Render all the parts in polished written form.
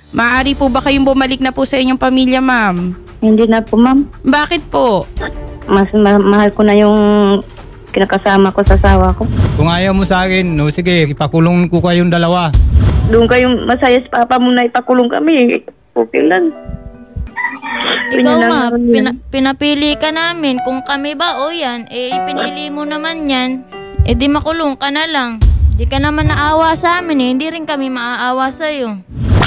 Maaari po ba kayong bumalik na po sa inyong pamilya, ma'am? Hindi na po, ma'am. Bakit po? Mas mahal ko na yung kinakasama ko sa asawa ko. Kung ayaw mo sa akin, no, sige, ipakulong ko kayong dalawa. Doon kayong masaya sa papa mo na ipakulong kami. Okay lang. Ikaw ma, pinapili ka namin. Kung kami ba o yan, ipinili mo naman yan. Di makulong ka na lang. Di ka naman naawa sa amin hindi rin kami maaawa sa'yo.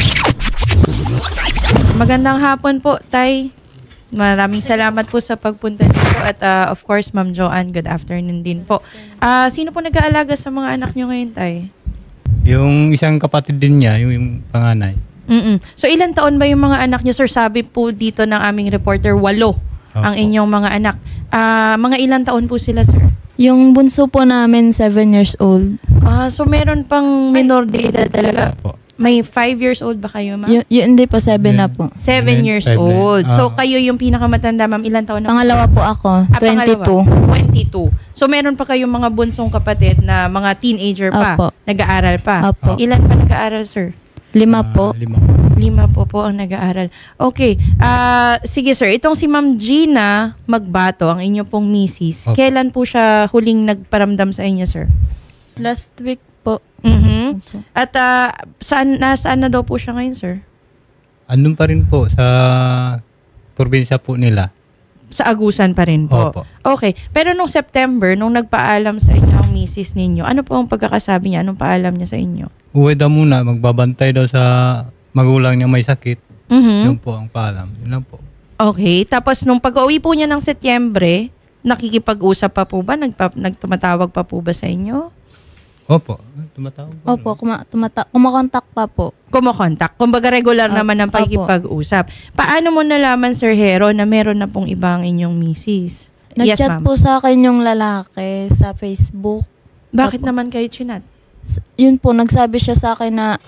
Magandang hapon po, Tay. Maraming salamat po sa pagpunta dito at of course, Ma'am Joanne, good afternoon din po. Sino po nag-aalaga sa mga anak nyo ngayon, Tay? Yung isang kapatid din niya, yung panganay. So ilan taon ba yung mga anak niyo, sir? Sabi po dito ng aming reporter, 8 ang inyong mga anak. Mga ilan taon po sila, sir? Yung bunso po namin, 7 years old. So meron pang minor de edad talaga. May 5 years old ba kayo, ma'am? Hindi po, 7 na po. 7 years old. So kayo yung pinakamatanda, ma'am. Ilan taon na? Pangalawa po ako, 22. 22. So meron pa kayong mga bunsong kapatid na mga teenager pa. Opo. Nag-aaral pa. Opo. Ilan pa nag-aaral, sir? 5 po. 5 po ang nag-aaral. Okay. Sige, sir. Itong si Ma'am Gina Magbato, ang inyo pong misis, kailan po siya huling nagparamdam sa inyo, sir? Last week po. At nasaan na daw po siya ngayon, sir? Andun pa rin po sa probinsya po nila. Sa Agusan pa rin po. Opo. Okay. Pero nung September, nung nagpaalam sa inyo ang misis ninyo, ano po ang pagkakasabi niya? Anong paalam niya sa inyo? Uwi daw muna, magbabantay daw sa magulang niya may sakit. Yun po ang paalam. Yun lang po. Okay. Tapos nung pag-uwi po niya ng Setyembre, nakikipag-usap pa po ba? Nagtumatawag pa po ba sa inyo? Opo. Tumatawag po. Opo, kumakontak pa po. Kumakontak. Kumbaga regular naman ang pakikipag-usap. Paano mo nalaman, Sir Hero, na meron na pong ibang inyong misis? Yes, Nag-chat ma'am. po sa akin yung lalaki sa Facebook. Bakit naman kayo chinat? Yun po, nagsabi siya sa akin na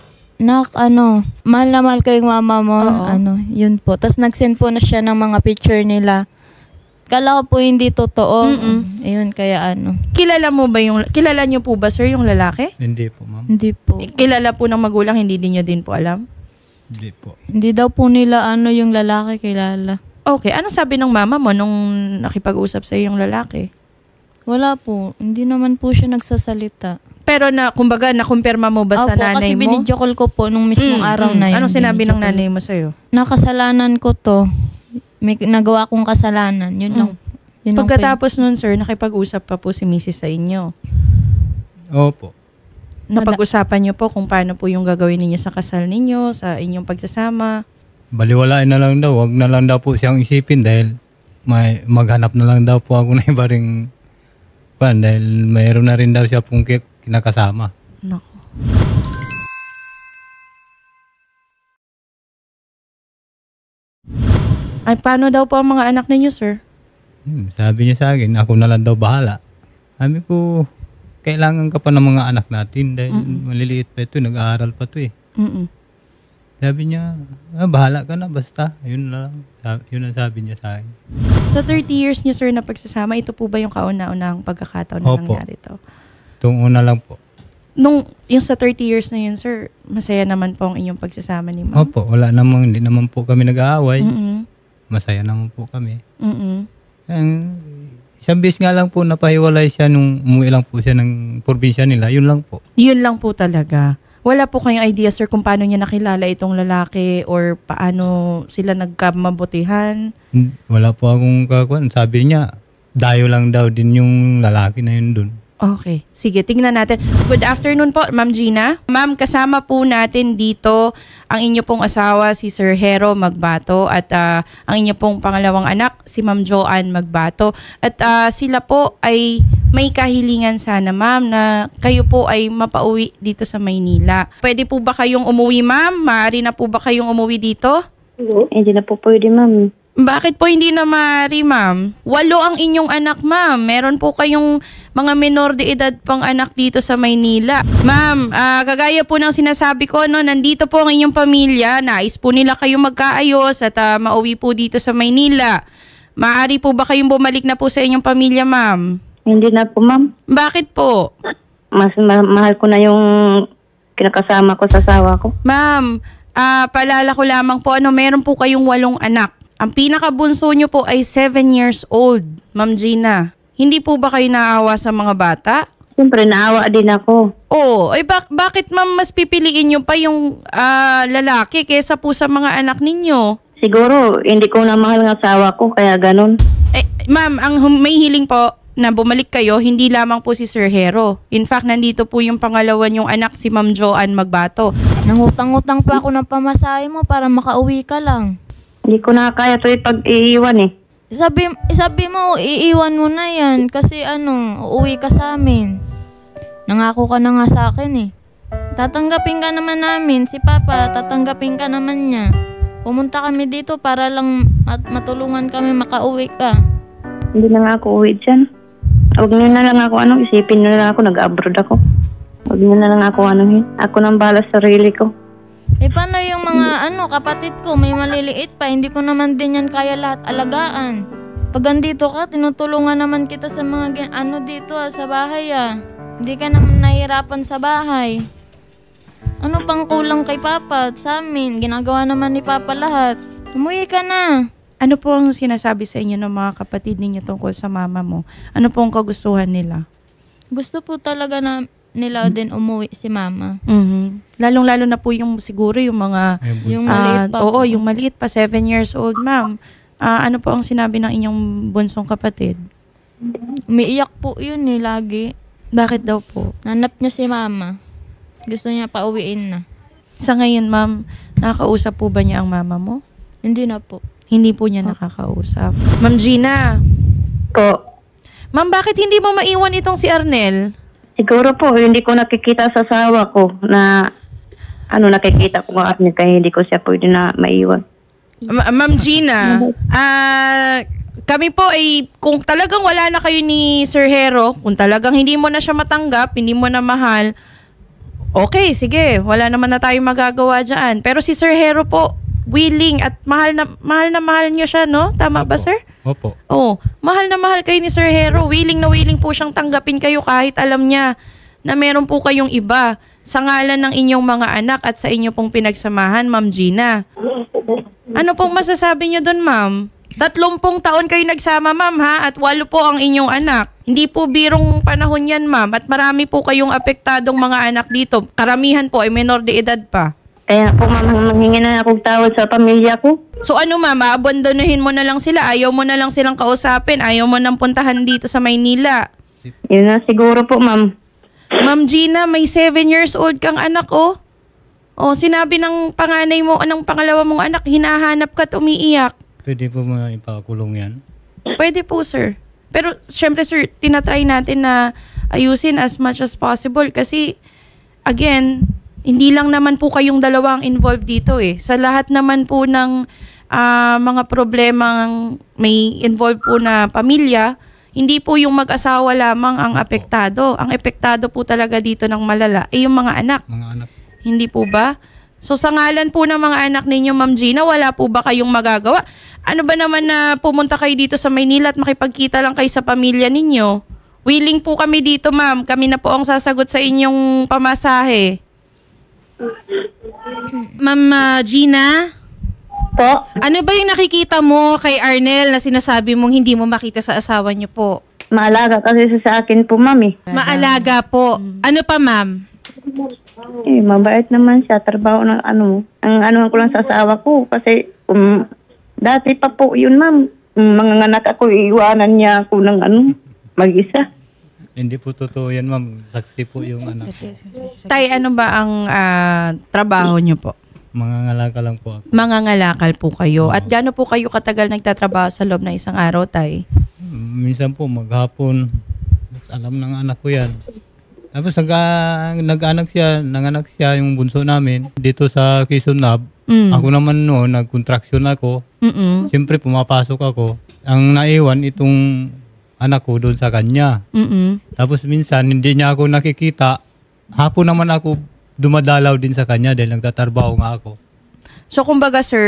mahal na mahal ko yung mama mo. Yun po. Tapos nag-send po na siya ng mga picture nila. Kala ko po hindi totoo. Ayun, kaya Kilala niyo po ba, sir, yung lalaki? Hindi po, ma'am. Hindi po. Kilala po ng magulang, hindi din niyo din po alam? Hindi po. Hindi daw po nila yung lalaki kilala. Okay. Anong sabi ng mama mo nung nakipag-usap sa yung lalaki? Wala po. Hindi naman po siya nagsasalita. Pero kumbaga, nakumpirma mo ba sa nanay kasi mo? binidyo call ko po nung mismong araw na yun. Anong sinabi ng nanay mo sa'yo? Nakasalanan ko to. May nagawa kong kasalanan. Yun lang. Pagkatapos nun, sir, nakipag-usap pa po si Mrs. sa inyo. Opo. Napag-usapan niyo po kung paano po yung gagawin ninyo sa kasal ninyo, sa inyong pagsasama. Baliwalain na lang daw. Huwag na lang daw po siyang isipin dahil maghanap na lang daw po ako na iba ring dahil mayroon na rin daw siya pong kinakasama. Nako. Ay, paano daw po ang mga anak ninyo, sir? Sabi niya sa akin, ako na lang daw bahala. Sabi ko, kailangan ka pa ng mga anak natin dahil maliliit pa ito, nag-aaral pa ito eh. Sabi niya, bahala ka na basta. Yun na lang. Yun ang sabi niya sa akin. Sa 30 years niyo, sir, na pagsasama, ito po ba yung kauna-unahang pagkakataon na nangyari ito? Itong una lang po. Yung sa 30 years na yun, sir, masaya naman po ang inyong pagsasama ni ma'am? Opo, hindi naman po kami nag-aaway. Masaya naman po kami. Isang bis nga lang po napahiwalay siya nung umuwi lang po siya ng probinsya nila. Yun lang po. Yun lang po talaga. Wala po kayong idea, sir, kung paano niya nakilala itong lalaki or paano sila nagkamabutihan? Wala po akong kakuan. Sabi niya, dayo lang daw din yung lalaki na yun dun. Okay. Sige, tingnan natin. Good afternoon po, Ma'am Gina. Ma'am, kasama po natin dito ang inyo pong asawa, si Sir Hero Magbato, at ang inyo pong pangalawang anak, si Ma'am Joanne Magbato. At sila po ay may kahilingan sana, ma'am, na kayo po ay mapauwi dito sa Maynila. Pwede po ba kayong umuwi, ma'am? Maaari na po ba kayong umuwi dito? Hindi na po pwede, ma'am. Bakit po hindi na maaari, ma'am? 8 ang inyong anak, ma'am. Meron po kayong mga minor de edad pang anak dito sa Maynila. Ma'am, kagaya po ng sinasabi ko, nandito po ang inyong pamilya. Nais po nila kayong magkaayos at mauwi po dito sa Maynila. Maaari po ba kayong bumalik na po sa inyong pamilya, ma'am? Hindi na po, ma'am. Bakit po? Mas mahal ko na yung kinakasama ko sa asawa ko. Ma'am, Paalala ko lamang po, meron po kayong 8 anak. Ang pinakabunso nyo po ay 7 years old, Ma'am Gina. Hindi po ba kayo naawa sa mga bata? Siyempre, naawa din ako. Oo. Ay bakit ma'am mas pipiliin nyo pa yung lalaki kesa po sa mga anak ninyo? Siguro, hindi ko na mahal ng asawa ko, kaya ganun. Ma'am, ang may hiling po na bumalik kayo, hindi lamang po si Sir Hero. In fact, nandito po yung pangalawa niyong anak, si Ma'am Joanne Magbato. Nangutang-utang pa ako ng pamasahe mo para makauwi ka lang. Hindi ko na kaya ito ipag-iiwan eh. Sabi mo, iiwan mo na yan kasi uuwi ka sa amin. Nangako ka na nga sa akin eh. Tatanggapin ka naman namin, si Papa, tatanggapin ka naman niya. Pumunta kami dito para lang matulungan kami makauwi ka. Hindi na nga ako uwi dyan. Huwag niyo na lang ako isipin na lang ako, nag-abroad ako. Huwag niyo na lang ako ako nang bahala sa sarili ko. Paano yung mga kapatid ko, may maliliit pa, hindi ko naman din yan kaya lahat alagaan. Pag andito ka, tinutulungan naman kita sa mga dito sa bahay Hindi ka naman nahihirapan sa bahay. Ano pang kulang kay Papa at sa amin? Ginagawa naman ni Papa lahat. Umuwi ka na. Ano po ang sinasabi sa inyo ng mga kapatid ninyo tungkol sa mama mo? Ano po ang kagustuhan nila? Gusto po talaga nila din umuwi si Mama. Mm-hmm. Lalong-lalo na po yung siguro yung mga... Yung maliit pa. Oo, yung maliit pa, 7 years old, ma'am. Ano po ang sinabi ng inyong bunsong kapatid? Umiiyak po yun lagi. Bakit daw po? Nanap niya si Mama. Gusto niya pauwiin na. Sa ngayon, ma'am, nakakausap po ba niya ang mama mo? Hindi na po. Hindi po niya nakakausap. Ma'am Gina. Po. Ma'am, bakit hindi mo maiwan itong si Arnel? Siguro po, hindi ko nakikita sa asawa ko na nakikita ko nga kaya hindi ko siya pwede na maiwan. Ma'am Gina, kami po ay kung talagang wala na kayo ni Sir Hero, kung talagang hindi mo na siya matanggap, hindi mo na mahal, okay, sige, wala naman na tayong magagawa dyan. Pero si Sir Hero po, willing at mahal na niyo siya, no? Tama ba, sir? Opo. Oh, mahal na mahal kayo ni Sir Hero. Willing na willing po siyang tanggapin kayo kahit alam niya na meron po kayong iba sa ngalan ng inyong mga anak at sa inyo pong pinagsamahan, Ma'am Gina. Ano pong masasabi niyo doon, ma'am? 30 taon kayo nagsama, ma'am, ha? At 8 po ang inyong anak. Hindi po birong panahon yan, ma'am. At marami po kayong apektadong mga anak dito. Karamihan po ay menor de edad pa. Kaya po, ma'am, manghingi na akong tawad sa pamilya ko. So ano, ma'am, abandonuhin mo na lang sila. Ayaw mo na lang silang kausapin. Ayaw mo nang puntahan dito sa Maynila. Yun na siguro po, ma'am. Ma'am Gina, may 7 years old kang anak, oh. Oh, sinabi ng panganay mo, ng pangalawa mong anak, hinahanap ka at umiiyak. Pwede po maipakulong yan? Pwede po, sir. Pero syempre, sir, tinatry natin na ayusin as much as possible kasi, again, hindi lang naman po kayong dalawang involved dito eh. Sa lahat naman po ng mga problemang may involved po na pamilya, hindi po yung mag-asawa lamang ang apektado. Ang apektado po talaga dito ng malala ay yung mga anak. Mga anak. Hindi po ba? So sa ngalan po ng mga anak ninyo, Ma'am Gina, wala po ba kayong magagawa? Ano ba naman na pumunta kayo dito sa Maynila at makipagkita lang kayo sa pamilya ninyo? Willing po kami dito, ma'am. Kami na po ang sasagot sa inyong pamasahe. Ma'am Gina? Po? Ano ba yung nakikita mo kay Arnel na sinasabi mong hindi mo makita sa asawa niyo po? Maalaga kasi siya sa akin po, ma'am eh. Maalaga po. Ano pa, ma'am? Mabait naman siya. Trabaho ng ang ko lang sa asawa ko. Kasi dati pa po yun, ma'am. Mga anak ako, iiwanan niya ako ng mag-isa. Hindi po totoo yan, ma'am. Saksi po yung anak ko. Tay, ano ba ang trabaho niyo po? Mangangalakal lang po ako. Mangangalakal po kayo. At gaano po kayo katagal nagtatrabaho sa loob ng isang araw, tay? Minsan po maghapon. Alam ng anak ko yan. Tapos nanganak siya yung bunso namin dito sa Quezon Nab. Ako naman noon, nag-contraction ako. Siyempre pumapasok ako. Ang naiwan itong anak ko doon sa kanya. Tapos minsan hindi niya ako nakikita. Hapon naman ako dumadalaw din sa kanya dahil nagtatrabaho nga ako. So kumbaga, sir,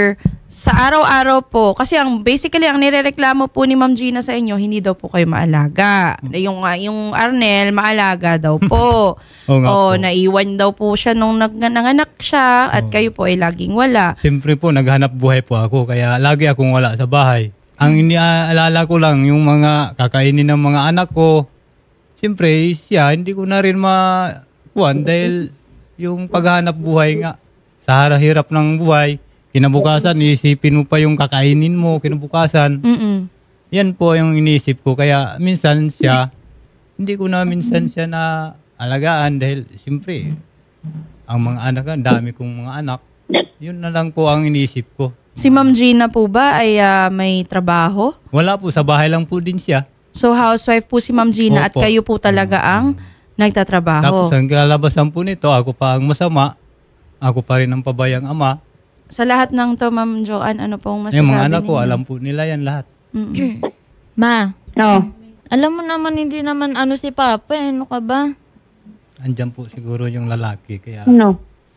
sa araw-araw po, kasi basically ang nirereklamo po ni Ma'am Gina sa inyo, hindi daw po kayo maalaga. Yung Arnel, maalaga daw po. Oo nga po. Naiwan daw po siya nung nanganak siya at kayo po ay laging wala. Siyempre po, naghanap buhay po ako, kaya lagi akong wala sa bahay. Ang iniaalala ko lang, yung mga kakainin ng mga anak ko, siyempre, siya, hindi ko na rin makuhan dahil yung paghanap buhay nga, sa hirap ng buhay, kinabukasan, iisipin mo pa yung kakainin mo, kinabukasan. Yan po yung iniisip ko. Kaya minsan siya, hindi ko na minsan siya na alagaan dahil siyempre, ang mga anak, ang dami kong mga anak, yun na lang po ang iniisip ko. Si Ma'am Gina po ba ay may trabaho? Wala po, sa bahay lang po din siya. So housewife po si Ma'am Gina at Opo. kayo po talaga ang nagtatrabaho. Tapos ang kalabasan po nito, ako pa ang masama, ako pa rin ang pabayang ama. Sa lahat ng to, Ma'am Joanne, ano pong masasabi Yung mga anak ko, ninyo? alam po nila yan lahat. Ma, No. alam mo naman hindi naman si Papa, ano ka ba? Andyan po siguro yung lalaki. Kaya No.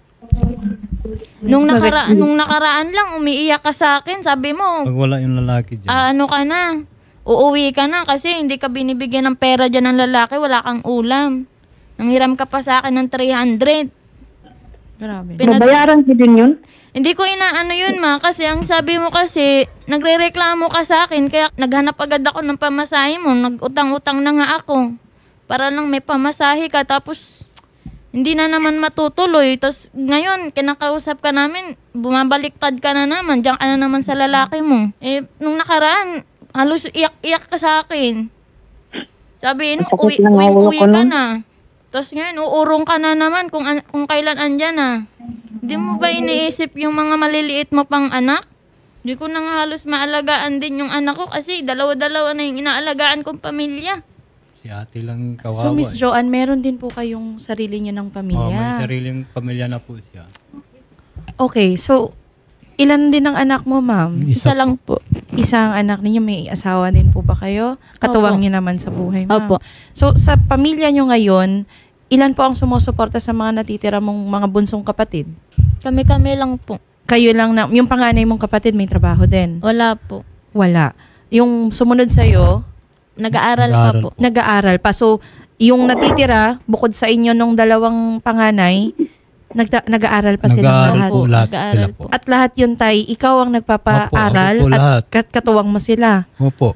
Nung nakaraan lang umiiyak ka sa akin, sabi mo, pag wala yung lalaki dyan, ano ka na? Uuwi ka na kasi hindi ka binibigyan ng pera dyan ng lalaki, wala kang ulam. Nanghiram ka pa sa akin ng 300. Grabe. Babayaran ko din yun. Hindi ko inaano yun, ma, kasi ang sabi mo kasi, nagrereklamo ka sa akin, kaya naghanap agad ako ng pamasahe mo, nag-utang-utang na nga ako. Para lang may pamasahe ka, tapos hindi na naman matutuloy. Tapos ngayon, kinakausap ka namin, bumabaliktad ka na naman, diyan ka na naman sa lalaki mo. Nung nakaraan, halos iyak-iyak ka sa akin. Sabi, Masakit lang ang ulo uwi ko ka nun. na. Tapos ngayon, uurong ka na naman kung kailan andyan na. Hindi mo ba iniisip yung mga maliliit mo pang anak? Hindi ko na nga halos maalagaan din yung anak ko kasi dalawa-dalawa na yung inaalagaan kong pamilya. si ate lang kawawa. So Miss Joanne, meron din po kayong sarili niyo ng may pamilya. sariling pamilya na po siya. Okay, so ilan din ang anak mo, ma'am? Isa lang po. Isang anak ninyo, may asawa din po ba kayo? Katuwang Opo. niyo naman sa buhay, ma'am. Opo. So sa pamilya niyo ngayon, ilan po ang sumusuporta sa mga natitira mong mga bunsong kapatid? Kami-kami lang po. Kayo lang na, yung panganay mong kapatid may trabaho din? Wala po. Wala. Yung sumunod sa'yo, Nag-aaral pa po. nag-aaral pa. So, yung natitira, bukod sa inyo nung dalawang panganay, nag-aaral pa silang Nag-aaral lahat. po lahat Nag-aaral sila po. po. At lahat yun, Tay, ikaw ang nagpapaaral Opo, ako po lahat. at katuwang mo sila. Opo.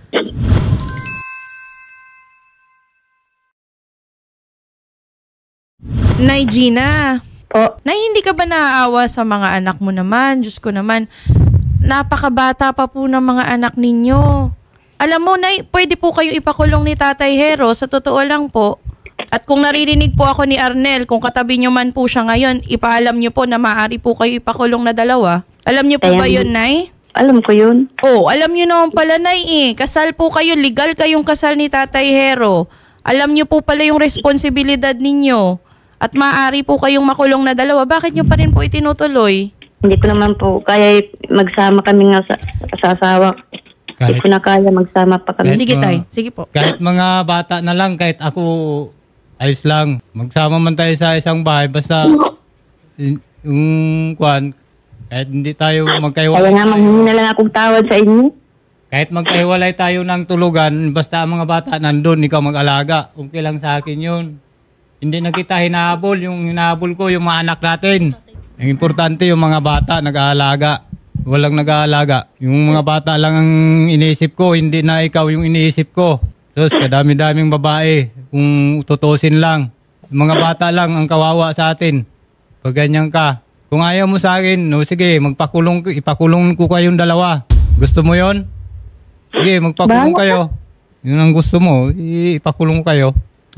Nay Gina, Po. Nay, hindi ka ba naaawa sa mga anak mo naman? Diyos ko naman, napakabata pa po ng mga anak ninyo. Alam mo, Nay, pwede po kayo ipakulong ni Tatay Hero, sa totoo lang po. At kung naririnig po ako ni Arnel, kung katabi nyo man po siya ngayon, ipaalam nyo po na maaari po kayo ipakulong na dalawa. Alam nyo po ba yun, Nay? Alam ko yun. Oh, alam nyo naman pala, Nay, kasal po kayo, legal kayong kasal ni Tatay Hero. Alam nyo po pala yung responsibilidad ninyo. At maaari po kayong makulong na dalawa. Bakit nyo pa rin po itinutuloy? Hindi ko naman po kaya magsama kami nga sa asawa. Hindi Kahit, ko na kaya magsama pa kami. Kahit Sige, mga- Tay. Sige po. kahit mga bata na lang, kahit ako, ayos lang. Magsama man tayo sa isang bahay, basta yung kwan, kahit hindi tayo Kaya magkaiwalay. nga manghingi na lang akong tawad sa inyo. Kahit magkaiwalay tayo ng tulugan, basta ang mga bata nandun, ikaw mag-alaga. Okay lang sa akin yun. Hindi na kita hinahabol. Yung hinahabol ko, yung mga anak natin. Ang importante, yung mga bata nag-aalaga. Walang nag-aalaga. Yung mga bata lang ang iniisip ko, hindi na ikaw yung iniisip ko. Tapos, kadami-daming babae. Kung tutusin lang. Yung mga bata lang ang kawawa sa atin. Pag ganyan ka. Kung ayaw mo sa akin, no, sige, ipakulong ko kayong dalawa. Gusto mo yon? Sige, magpakulong kayo. Yun ang gusto mo, ipakulong kayo.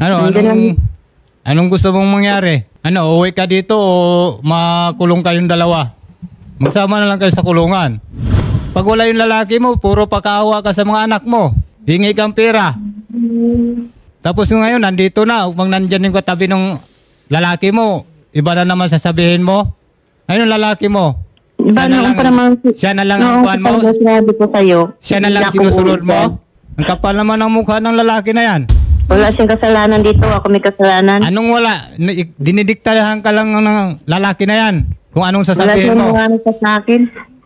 Anong gusto mong mangyari? Uwi ka dito o makulong kayong dalawa? Magsama na lang kayo sa kulungan. Pag wala yung lalaki mo, puro pakaawa ka sa mga anak mo. Hingi kang pera. Tapos ngayon, nandito na. Upang nandyan yung katabi ng lalaki mo, iba na naman sasabihin mo. Ayun yung lalaki mo. Diba, noong pa naman, Siya na lang ang kuhan mo? Sinabi ko sa'yo. Siya na lang hindi ako sinusunod uuwi. mo? Ang kapal naman ang mukha ng lalaki na yan. Wala siyang kasalanan dito. Ako may kasalanan. Anong wala? Dinidiktahan ka lang ng lalaki na yan. Kung anong Wala sasabihin siyang mo. mga sa akin.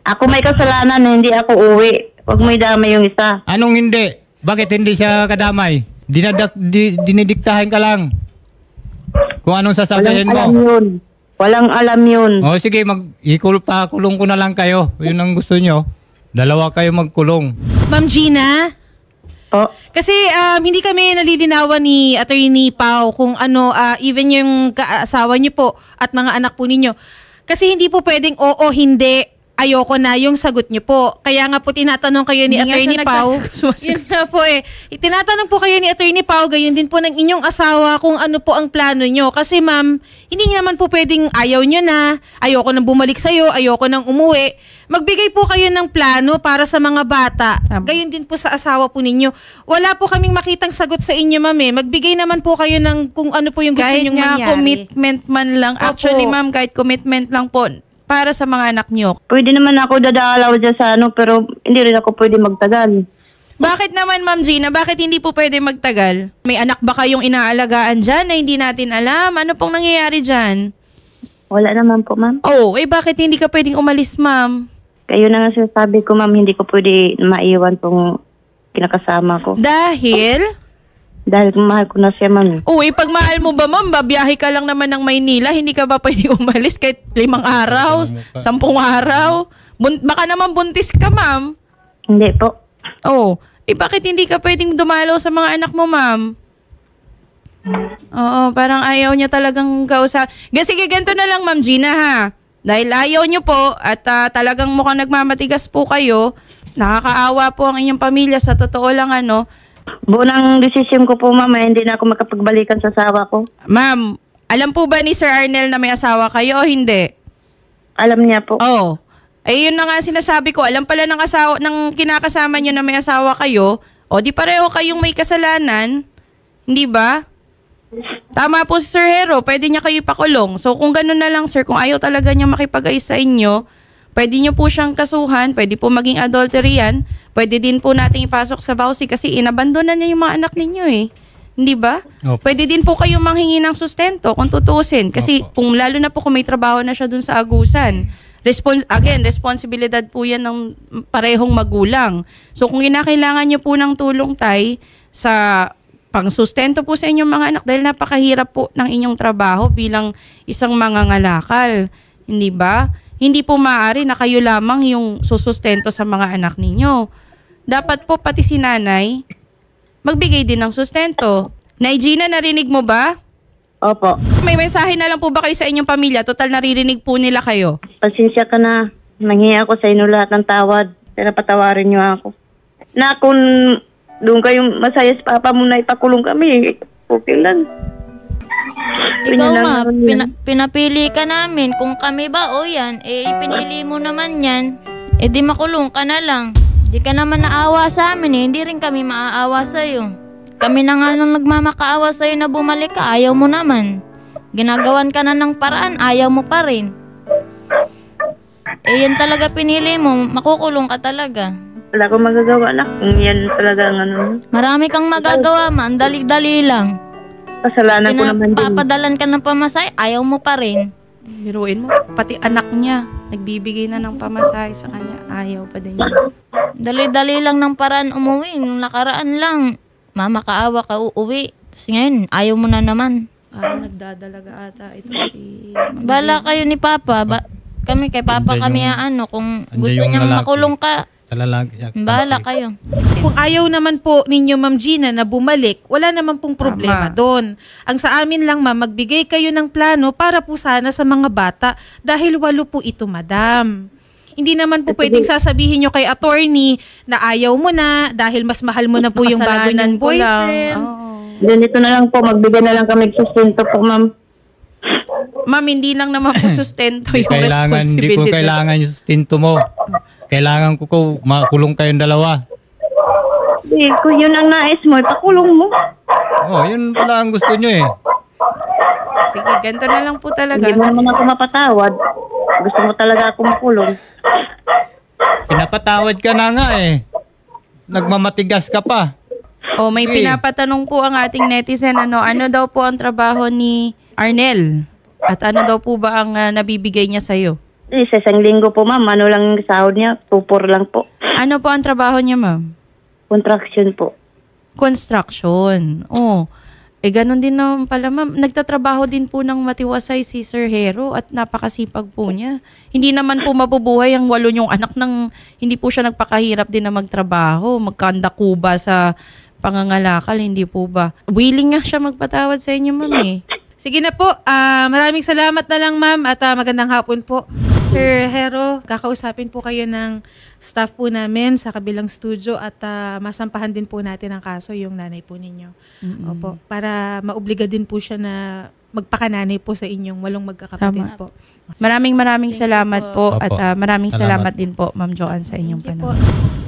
Ako may kasalanan na hindi ako uwi. Huwag mo idamay yung isa. Anong hindi? Bakit hindi siya kadamay? Dinidiktahan ka lang. Kung anong sasabihin Walang alam mo. yun. Walang alam yun. O sige, kulong ko na lang kayo. Yun ang gusto nyo. Dalawa kayo magkulong. Ma'am Gina? Po. Kasi hindi kami nalilinawan ni Attorney Pao kung ano, even yung asawa niyo po at mga anak po ninyo. Kasi hindi po pwedeng oo, hindi, ayoko na yung sagot niyo po. Kaya nga po tinatanong kayo ni Hindi nga Attorney siya Pao. nagsasagot. Yun nga po eh. Tinatanong po kayo ni Attorney Pao, gayon din po ng inyong asawa kung ano po ang plano niyo. Kasi ma'am, hindi naman po pwedeng ayaw niyo na, ayoko nang bumalik sa'yo, ayoko nang umuwi. Magbigay po kayo ng plano para sa mga bata. Tama. Gayon din po sa asawa po ninyo. Wala po kaming makitang sagot sa inyo, ma'am eh. Magbigay naman po kayo ng kung ano po yung gusto Kahit nyong nga mangyari. commitment man lang. Opo. Actually, ma'am, kahit commitment lang po para sa mga anak nyo. Pwede naman ako dadalaw dyan sa pero hindi rin ako pwede magtagal. Bakit naman, Ma'am Gina? Bakit hindi po pwede magtagal? May anak ba kayong inaalagaan dyan na hindi natin alam? Ano pong nangyayari dyan? Wala naman po, ma'am. Oh, bakit hindi ka pwedeng umalis, ma'am? Kayo na nga sinasabi ko, ma'am, hindi ko pwede maiwan tong kinakasama ko. Dahil? Dahil mahal ko na siya, ma'am. Pag mahal mo ba, ma'am, babiyahe ka lang naman ng Maynila, hindi ka ba pwede umalis kahit 5 araw, 10 araw? Baka naman buntis ka, ma'am. Hindi po. Bakit hindi ka pwedeng dumalaw sa mga anak mo, ma'am? Oo, parang ayaw niya talagang kausap. Sige, ganito na lang, Ma'am Gina, ha? Dahil ayaw niyo po at talagang mukhang nagmamatigas po kayo, nakakaawa po ang inyong pamilya, sa totoo lang Buong desisyon ko po, ma'am, hindi na ako makapagbalikan sa asawa ko. Ma'am, alam po ba ni Sir Arnel na may asawa kayo o hindi? Alam niya po. Yun na nga sinasabi ko, alam pala ng kinakasama niyo na may asawa kayo, di pareho kayong may kasalanan, hindi ba? Tama po si Sir Hero, pwede niya kayo ipakulong. So kung gano'n na lang, sir, kung ayaw talaga niya makipag-ayos sa inyo, pwede niyo po siyang kasuhan, pwede po maging adultery yan, pwede din po natin ipasok sa bawsi kasi inabandonan niya yung mga anak ninyo eh. Hindi ba? Opo. Pwede din po kayong manghingi ng sustento kung tutusin. Kasi kung lalo na po kung may trabaho na siya dun sa agusan. Responsibilidad po yan ng parehong magulang. So kung kinakailangan niyo po ng tulong, tay, sa pangsustento po sa inyong mga anak dahil napakahirap po ng inyong trabaho bilang isang mangangalakal. Hindi ba? Hindi po maaari na kayo lamang yung susustento sa mga anak ninyo. Dapat po pati si nanay magbigay din ng sustento. Nay Gina, narinig mo ba? Opo. May mensahe na lang po ba kayo sa inyong pamilya? Total naririnig po nila kayo. Pasensya ka na. Manghiya ako sa inyo lahat ng tawad. Pero patawarin niyo ako. Na kung doon kayong masaya sa papa mo na ipakulong kami, okay lang. Ikaw ma, pinapili ka namin. Kung kami ba o yan, ipinili mo naman yan. Di makulong ka na lang. Di ka naman naawa sa amin hindi rin kami maaawa sa'yo. Kami na nga nung nagmamakaawa sa'yo na bumalik ka, ayaw mo naman. Ginagawan ka na ng paraan, ayaw mo pa rin. Yan talaga pinili mo, makukulong ka talaga. Wala akong magagawa na kung yan talaga ang Marami kang magagawa ma, ang dali-dali lang. kasalanan ko naman din. Pinapadalan ka ng pamasay, ayaw mo pa rin. Biruin mo, pati anak niya, nagbibigay na ng pamasahe sa kanya, ayaw pa din niya. Dali-dali lang ng paraan umuwi. Nung nakaraan lang, mama kaawa ka uuwi. Tapos ngayon, ayaw mo na naman. Parang nagdadalaga ata ito si... Bala kayo ni Papa. Kami kay Papa Andiyan kami yung- kung andiyan gusto yung niyang lalaki. makulong ka, Sa lalaki siya. bala kayo. Kung ayaw naman po ninyo, Ma'am Gina, na bumalik, wala naman pong problema Tama. doon. Ang sa amin lang, Ma'am, magbigay kayo ng plano para po sana sa mga bata dahil 8 po ito, Madam. Hindi naman po pwedeng sasabihin nyo kay attorney na ayaw mo na dahil mas mahal mo na po yung bago Kasalanan niyong ko lang. boyfriend. Oo. Ganito na lang po, magbigay na lang kami sustento po, ma'am. Ma'am, hindi lang naman po sustento yung Hindi ko responsibility. kailangan yung sustento mo. Kailangan ko makulong kayong dalawa. Kung yun ang nais mo, ipakulong mo. Yun pala ang gusto nyo eh. Sige, ganito na lang po talaga. Hindi mo naman ako mapatawad. Gusto mo talaga ako makulong. Pinapatawad ka na nga eh. Nagmamatigas ka pa. May pinapatanong po ang ating netizen, ano daw po ang trabaho ni Arnel? At ano daw po ba ang nabibigay niya sa'yo? Sa isang linggo po, ma'am, ano lang yung sahod niya? 2-4 lang po. Ano po ang trabaho niya, ma'am? Contraction po. Construction. Oh. Ganun din naman pala, ma'am. Nagtatrabaho din po ng matiwasay si Sir Hero at napakasipag po niya. Hindi naman po mabubuhay ang 8 niyong anak nang hindi po siya nagpakahirap din na magtrabaho, magkandakuba sa pangangalakal, hindi po ba? Willing nga siya magpatawad sa inyo, ma'am eh. Sige na po. Maraming salamat na lang, ma'am, at magandang hapon po. Sir Hero, kakausapin po kayo ng staff po namin sa kabilang studio at masampahan din po natin ang kaso yung nanay po ninyo. Opo, para maobliga din po siya na magpakananay po sa inyong 8 magkakapatid po. Maraming salamat po. Opo. At maraming salamat Salamat. din po, Ma'am Joanne, sa inyong Thank you panahon. po.